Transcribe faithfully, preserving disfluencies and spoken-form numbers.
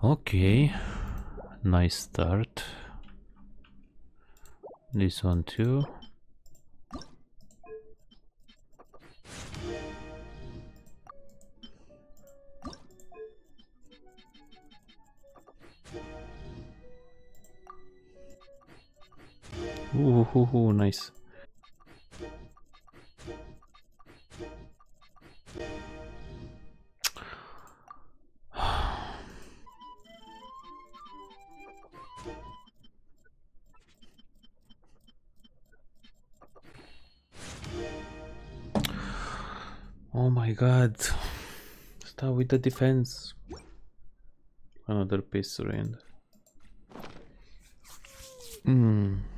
Okay, nice start. This one too. Ooh, ooh, ooh, nice. Oh my god. Start with the defense. Another piece surrender. Hmm.